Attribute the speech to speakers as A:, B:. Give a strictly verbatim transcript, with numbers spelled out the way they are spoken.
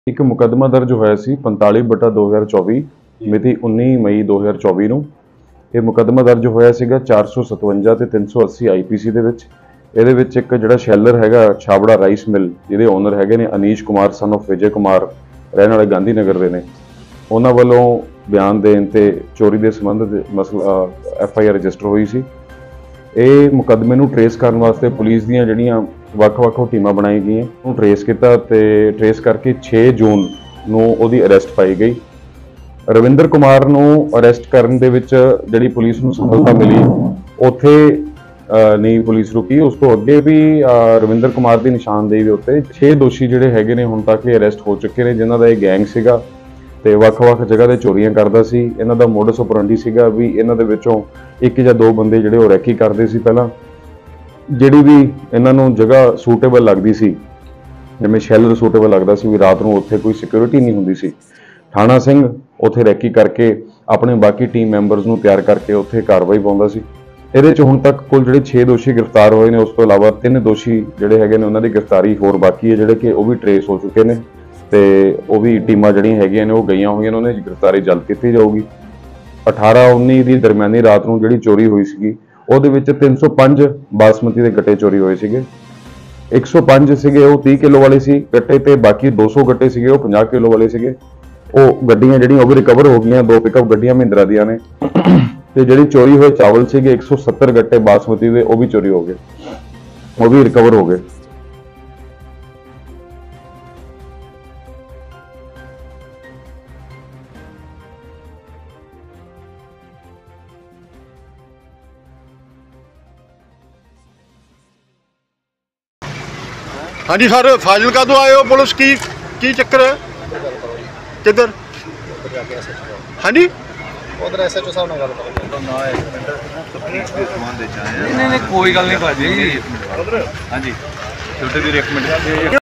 A: एक मुकदमा दर्ज होया सी पैंताली बटा दो हज़ार चौबी मिति उन्नीस मई दो हज़ार चौबी ਨੂੰ ਇਹ ਮੁਕੱਦਮਾ ਦਰਜ ਹੋਇਆ ਸੀਗਾ चार सौ सतवंजा ਤੇ तीन सौ अस्सी ਆਈਪੀਸੀ ਦੇ ਵਿੱਚ। ਇਹਦੇ ਵਿੱਚ ਇੱਕ ਜਿਹੜਾ ਸ਼ੈਲਰ ਹੈਗਾ ਛਾਬੜਾ ਰਾਈਸ ਮਿਲ ਜਿਹਦੇ ਓਨਰ ਹੈਗੇ ਨੇ ਅਨੀਸ਼ ਕੁਮਾਰ ਸਨ ਆਫ ਵਿਜੇ ਕੁਮਾਰ ਰਹਿਣ ਵਾਲੇ ਗਾਂਧੀ ਨਗਰ ਦੇ ਨੇ, ਉਹਨਾਂ ਵੱਲੋਂ ਬਿਆਨ ਦੇਣ ਤੇ ਚੋਰੀ ਦੇ ਸੰਬੰਧ ਦੇ ਮਸਲਾ ਐਫ ਆਈ ਆਰ ਰਜਿਸਟਰ ਹੋਈ ਸੀ। ਇਹ ਮੁਕੱਦਮੇ ਨੂੰ ਟਰੇਸ ਕਰਨ ਵਾਸਤੇ ਪੁਲਿਸ ਦੀਆਂ ਜਿਹੜੀਆਂ ਵੱਖ-ਵੱਖ ਟੀਮਾਂ ਬਣਾਈ ਗਈਆਂ ਉਹਨੂੰ ਟਰੇਸ ਕੀਤਾ ਤੇ ਟਰੇਸ ਕਰਕੇ छह ਜੂਨ ਨੂੰ ਉਹਦੀ ਅਰੈਸਟ ਪਾਈ ਗਈ। रविंदर कुमार ਨੂੰ ਅਰੈਸਟ ਕਰਨ ਦੇ ਵਿੱਚ ਜਿਹੜੀ ਪੁਲਿਸ ਨੂੰ ਸਫਲਤਾ ਮਿਲੀ ਉੱਥੇ ਨਹੀਂ ਪੁਲਿਸ ਰੁਕੀ, ਉਸ ਤੋਂ ਅੱਗੇ ਵੀ ਰਵਿੰਦਰ ਕੁਮਾਰ ਦੀ ਨਿਸ਼ਾਨਦੇਹੀ ਦੇ ਉੱਤੇ छह ਦੋਸ਼ੀ ਜਿਹੜੇ ਹੈਗੇ ਨੇ ਹੁਣ ਤੱਕ ਇਹ ਅਰੈਸਟ ਹੋ ਚੁੱਕੇ ਨੇ, ਜਿਨ੍ਹਾਂ ਦਾ ਇਹ ਗੈਂਗ ਸੀਗਾ ਤੇ ਵੱਖ-ਵੱਖ ਜਗ੍ਹਾ ਤੇ ਚੋਰੀਆਂ ਕਰਦਾ ਸੀ। ਇਹਨਾਂ ਦਾ ਮੋਡਸ ਆਪਰੈਂਡੀ ਸੀਗਾ ਵੀ ਇਹਨਾਂ ਦੇ ਵਿੱਚੋਂ ਇੱਕ ਜਾਂ ਦੋ ਬੰਦੇ ਜਿਹੜੇ ਉਹ ਰੈਕੀ ਕਰਦੇ ਸੀ। ਪਹਿਲਾਂ ਜਿਹੜੀ ਵੀ ਇਹਨਾਂ ਨੂੰ ਜਗ੍ਹਾ ਸੂਟੇਬਲ ਲੱਗਦੀ ਸੀ, ਜਿਵੇਂ ਸ਼ੈਲਰ ਸੂਟੇਬਲ ਲੱਗਦਾ ਸੀ ਵੀ ਰਾਤ ਨੂੰ ਉੱਥੇ ਕੋਈ ਸਿਕਿਉਰਿਟੀ ਨਹੀਂ ਹੁੰਦੀ ਸੀ, ਥਾਣਾ ਸਿੰਘ ਉੱਥੇ ਰੈਕੀ ਕਰਕੇ ਆਪਣੇ ਬਾਕੀ ਟੀਮ ਮੈਂਬਰਸ ਨੂੰ ਤਿਆਰ ਕਰਕੇ ਉੱਥੇ ਕਾਰਵਾਈ ਪਾਉਂਦਾ ਸੀ। ਇਹਦੇ 'ਚ ਹੁਣ ਤੱਕ ਕੁੱਲ ਜਿਹੜੇ छह ਦੋਸ਼ੀ ਗ੍ਰਿਫਤਾਰ ਹੋਏ ਨੇ, ਉਸ ਤੋਂ ਇਲਾਵਾ ਤਿੰਨ ਦੋਸ਼ੀ ਜਿਹੜੇ ਹੈਗੇ ਨੇ ਉਹਨਾਂ ਦੀ ਗ੍ਰਿਫਤਾਰੀ ਹੋਰ ਬਾਕੀ ਹੈ, ਜਿਹੜੇ ਕਿ ਉਹ ਵੀ ਟਰੇਸ ਹੋ ਚੁੱਕੇ ਨੇ ਤੇ ਉਹ ਵੀ ਟੀਮਾਂ ਜਿਹੜੀਆਂ ਹੈਗੀਆਂ ਨੇ ਉਹ ਗਈਆਂ ਹੋਈਆਂ ਨੇ, ਉਹਨਾਂ ਦੀ ਗ੍ਰਿਫਤਾਰੀ ਜਲਦ ਕੀਤੀ ਜਾਊਗੀ। अठारह उन्नीस ਦੀ ਦਰਮਿਆਨੀ ਰਾਤ ਨੂੰ ਜਿਹੜੀ ਚੋਰੀ ਹੋਈ ਸੀਗੀ ਉਹਦੇ ਵਿੱਚ तीन सौ पाँच ਬਾਸਮਤੀ ਦੇ ਗੱਟੇ ਚੋਰੀ ਹੋਏ ਸੀਗੇ। एक सौ पाँच ਸੀਗੇ ਉਹ तीस ਕਿਲੋ ਵਾਲੇ ਸੀ ਗੱਟੇ ਤੇ ਬਾਕੀ दो सौ ਗੱਟੇ ਸੀਗੇ ਉਹ पचास ਕਿਲੋ ਵਾਲੇ ਸੀਗੇ। ਉਹ ਗੱਡੀਆਂ ਜਿਹੜੀਆਂ ਉਹ ਵੀ ਰਿਕਵਰ ਹੋ ਗਈਆਂ, ਦੋ ਪਿਕਅਪ ਗੱਡੀਆਂ ਮਹਿੰਦਰਾ ਦੀਆਂ ਨੇ ਤੇ ਜਿਹੜੀ ਚੋਰੀ ਹੋਏ ਚਾਵਲ ਸੀਗੇ एक सौ सत्तर ਗੱਟੇ ਬਾਸਮਤੀ ਦੇ ਉਹ ਵੀ ਚੋਰੀ ਹੋ ਗਏ, ਉਹ ਵੀ ਰਿਕਵਰ ਹੋ ਗਏ।
B: हाँ जी सर, फाजिलका तो आए हो, पुलिस की की चक्कर है किधर? हाँ जी
C: उधर एस एच ओ साहब नाल गल करो ना एक मिनट
D: नहीं नहीं कोई गल नहीं भाजी। हाँ जी छोटे भी एक मिनट